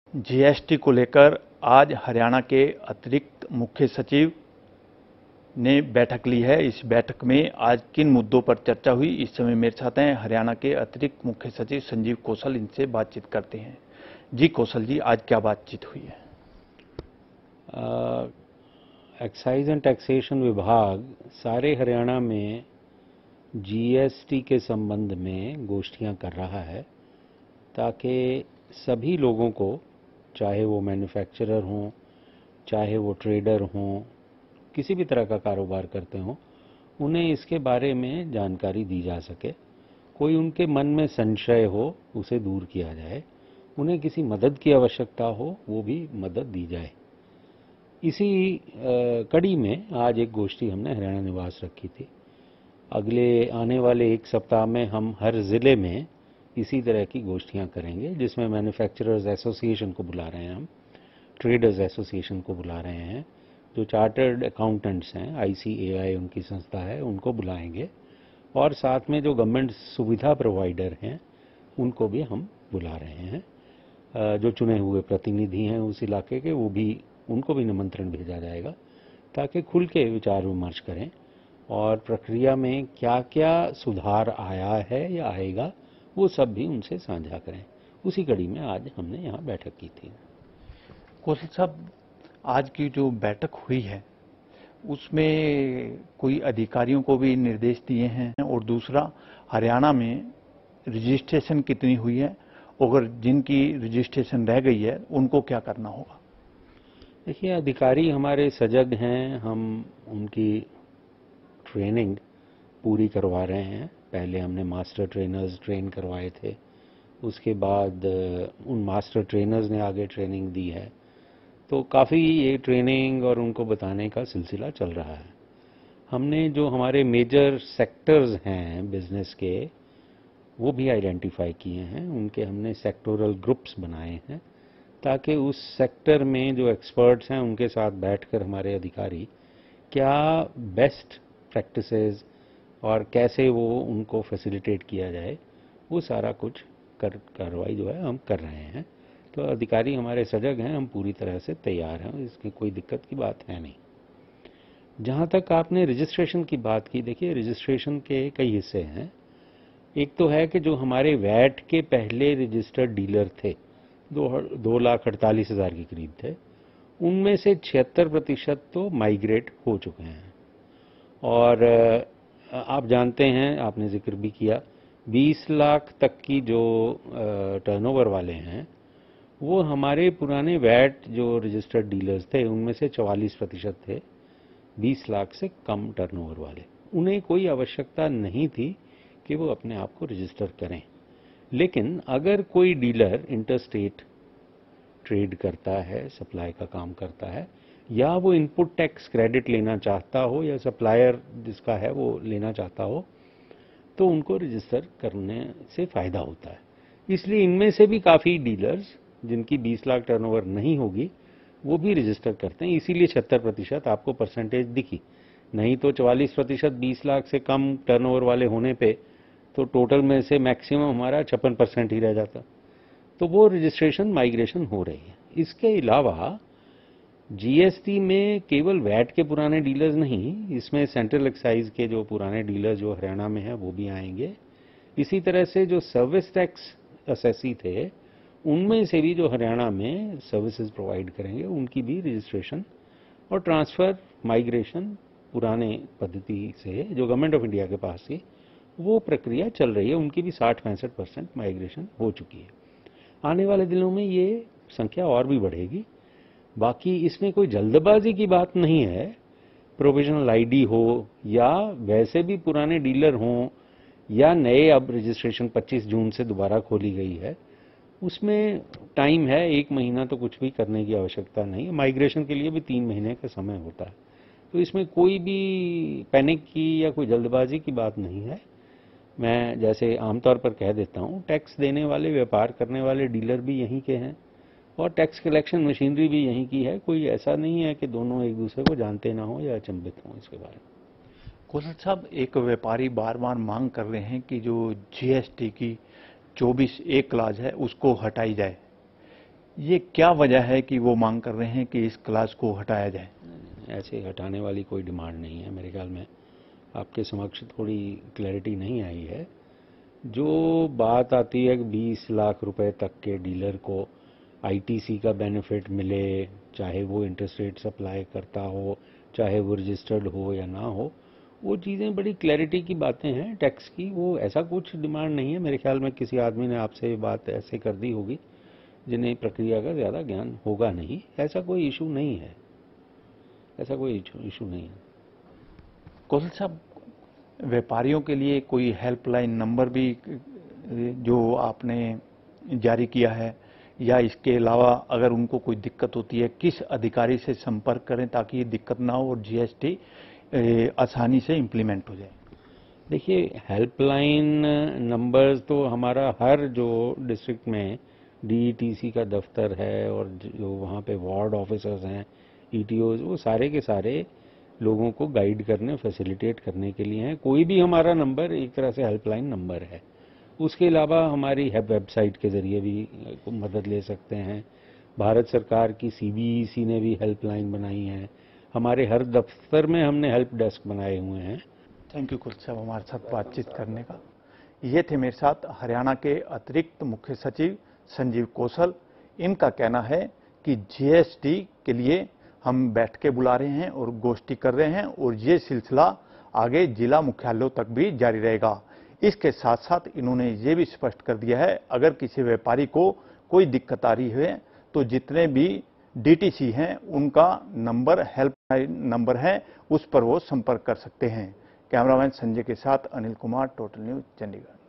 GST को लेकर आज हरियाणा के अतिरिक्त मुख्य सचिव ने बैठक ली है। इस बैठक में आज किन मुद्दों पर चर्चा हुई, इस समय मेरे साथ हैं हरियाणा के अतिरिक्त मुख्य सचिव संजीव कौशल। इनसे बातचीत करते हैं। जी कौशल जी, आज क्या बातचीत हुई है? एक्साइज एंड टैक्सेशन विभाग सारे हरियाणा में जीएसटी के संबंध में गोष्ठियां कर रहा है ताकि सभी लोगों को, चाहे वो मैन्युफैक्चरर हों, चाहे वो ट्रेडर हों, किसी भी तरह का कारोबार करते हों, उन्हें इसके बारे में जानकारी दी जा सके। कोई उनके मन में संशय हो उसे दूर किया जाए, उन्हें किसी मदद की आवश्यकता हो वो भी मदद दी जाए। इसी कड़ी में आज एक गोष्ठी हमने हरियाणा निवास रखी थी। अगले आने वाले एक सप्ताह में हम हर ज़िले में इसी तरह की गोष्ठियां करेंगे, जिसमें मैन्युफैक्चरर्स एसोसिएशन को बुला रहे हैं, हम ट्रेडर्स एसोसिएशन को बुला रहे हैं, जो चार्टर्ड अकाउंटेंट्स हैं, ICAI उनकी संस्था है, उनको बुलाएंगे, और साथ में जो गवर्नमेंट सुविधा प्रोवाइडर हैं उनको भी हम बुला रहे हैं। जो चुने हुए प्रतिनिधि हैं उस इलाके के, वो भी, उनको भी निमंत्रण भेजा जाएगा ताकि खुल के विचार विमर्श करें और प्रक्रिया में क्या क्या सुधार आया है या आएगा वो सब भी उनसे साझा करें। उसी कड़ी में आज हमने यहाँ बैठक की थी। कौशल साहब, आज की जो बैठक हुई है उसमें कोई अधिकारियों को भी निर्देश दिए हैं, और दूसरा, हरियाणा में रजिस्ट्रेशन कितनी हुई है, अगर जिनकी रजिस्ट्रेशन रह गई है उनको क्या करना होगा? देखिए, अधिकारी हमारे सजग हैं, हम उनकी ट्रेनिंग पूरी करवा रहे हैं। पहले हमने मास्टर ट्रेनर्स ट्रेन करवाए थे, उसके बाद उन मास्टर ट्रेनर्स ने आगे ट्रेनिंग दी है, तो काफ़ी ये ट्रेनिंग और उनको बताने का सिलसिला चल रहा है। हमने जो हमारे मेजर सेक्टर्स हैं बिजनेस के, वो भी आइडेंटिफाई किए हैं, उनके हमने सेक्टोरल ग्रुप्स बनाए हैं ताकि उस सेक्टर में जो एक्सपर्ट्स हैं उनके साथ बैठकर हमारे अधिकारी क्या बेस्ट प्रैक्टिसेस और कैसे वो उनको फैसिलिटेट किया जाए, वो सारा कुछ कार्रवाई जो है हम कर रहे हैं। तो अधिकारी हमारे सजग हैं, हम पूरी तरह से तैयार हैं, इसकी कोई दिक्कत की बात है नहीं। जहाँ तक आपने रजिस्ट्रेशन की बात की, देखिए रजिस्ट्रेशन के कई हिस्से हैं। एक तो है कि जो हमारे वैट के पहले रजिस्टर्ड डीलर थे, 2,48,000 के करीब थे, उनमें से 76% तो माइग्रेट हो चुके हैं। और आप जानते हैं, आपने जिक्र भी किया, 20 लाख तक की जो टर्नओवर वाले हैं, वो हमारे पुराने वैट जो रजिस्टर्ड डीलर्स थे उनमें से 44% थे 20 लाख से कम टर्नओवर वाले। उन्हें कोई आवश्यकता नहीं थी कि वो अपने आप को रजिस्टर करें। लेकिन अगर कोई डीलर इंटरस्टेट ट्रेड करता है, सप्लाई का काम करता है, या वो इनपुट टैक्स क्रेडिट लेना चाहता हो या सप्लायर जिसका है वो लेना चाहता हो, तो उनको रजिस्टर करने से फ़ायदा होता है। इसलिए इनमें से भी काफ़ी डीलर्स जिनकी 20 लाख टर्नओवर नहीं होगी वो भी रजिस्टर करते हैं। इसीलिए 76% आपको परसेंटेज दिखी, नहीं तो 44% 20 लाख से कम टर्नओवर वाले होने पे तो टोटल में से मैक्सिमम हमारा 56% ही रह जाता। तो वो रजिस्ट्रेशन माइग्रेशन हो रही है। इसके अलावा जीएसटी में केवल वैट के पुराने डीलर्स नहीं, इसमें सेंट्रल एक्साइज के जो पुराने डीलर जो हरियाणा में हैं वो भी आएंगे। इसी तरह से जो सर्विस टैक्स असेसी थे, उनमें से भी जो हरियाणा में सर्विसेज प्रोवाइड करेंगे उनकी भी रजिस्ट्रेशन और ट्रांसफ़र माइग्रेशन पुराने पद्धति से जो गवर्नमेंट ऑफ इंडिया के पास थी वो प्रक्रिया चल रही है। उनकी भी 60-65% माइग्रेशन हो चुकी है। आने वाले दिनों में ये संख्या और भी बढ़ेगी। बाकी इसमें कोई जल्दबाजी की बात नहीं है। प्रोविजनल आईडी हो या वैसे भी पुराने डीलर हों या नए, अब रजिस्ट्रेशन 25 जून से दोबारा खोली गई है, उसमें टाइम है, 1 महीना तो कुछ भी करने की आवश्यकता नहीं है। माइग्रेशन के लिए भी 3 महीने का समय होता है। तो इसमें कोई भी पैनिक की या कोई जल्दबाजी की बात नहीं है। मैं जैसे आमतौर पर कह देता हूँ, टैक्स देने वाले, व्यापार करने वाले डीलर भी यहीं के हैं और टैक्स कलेक्शन मशीनरी भी यहीं की है। कोई ऐसा नहीं है कि दोनों एक दूसरे को जानते ना हो या अचंभित हों इसके बारे में। कौशल साहब, एक व्यापारी बार बार मांग कर रहे हैं कि जो जीएसटी की 24(1) क्लाज है उसको हटाई जाए। ये क्या वजह है कि वो मांग कर रहे हैं कि इस क्लास को हटाया जाए? ऐसे हटाने वाली कोई डिमांड नहीं है मेरे ख्याल में। आपके समक्ष थोड़ी क्लैरिटी नहीं आई है। जो बात आती है कि 20 लाख रुपए तक के डीलर को आईटीसी का बेनिफिट मिले, चाहे वो इंटरेस्ट रेट सप्लाई करता हो, चाहे वो रजिस्टर्ड हो या ना हो, वो चीज़ें बड़ी क्लैरिटी की बातें हैं टैक्स की। वो ऐसा कुछ डिमांड नहीं है मेरे ख्याल में। किसी आदमी ने आपसे बात ऐसे कर दी होगी जिन्हें प्रक्रिया का ज़्यादा ज्ञान होगा नहीं। ऐसा कोई इशू नहीं है, ऐसा कोई इशू नहीं है। कौशल साहब, व्यापारियों के लिए कोई हेल्पलाइन नंबर भी जो आपने जारी किया है, या इसके अलावा अगर उनको कोई दिक्कत होती है किस अधिकारी से संपर्क करें ताकि ये दिक्कत ना हो और जीएसटी आसानी से इम्प्लीमेंट हो जाए? देखिए, हेल्पलाइन नंबर्स तो हमारा हर जो डिस्ट्रिक्ट में डीईटीसी का दफ्तर है और जो वहाँ पे वार्ड ऑफिसर्स हैं, ईटीओज, वो सारे के सारे लोगों को गाइड करने, फैसिलिटेट करने के लिए हैं। कोई भी हमारा नंबर एक तरह से हेल्पलाइन नंबर है। उसके अलावा हमारी वेबसाइट के ज़रिए भी मदद ले सकते हैं। भारत सरकार की सीबीईसी ने भी हेल्पलाइन बनाई है। हमारे हर दफ्तर में हमने हेल्प डेस्क बनाए हुए हैं। थैंक यू कौशल साहब हमारे साथ बातचीत करने का। ये थे मेरे साथ हरियाणा के अतिरिक्त मुख्य सचिव संजीव कौशल। इनका कहना है कि जीएसटी के लिए हम बैठकें बुला रहे हैं और गोष्ठी कर रहे हैं और ये सिलसिला आगे जिला मुख्यालयों तक भी जारी रहेगा। इसके साथ साथ इन्होंने ये भी स्पष्ट कर दिया है, अगर किसी व्यापारी को कोई दिक्कत आ रही है तो जितने भी डीटीसी हैं उनका नंबर, हेल्पलाइन नंबर है, उस पर वो संपर्क कर सकते हैं। कैमरामैन संजय के साथ अनिल कुमार, टोटल न्यूज़, चंडीगढ़।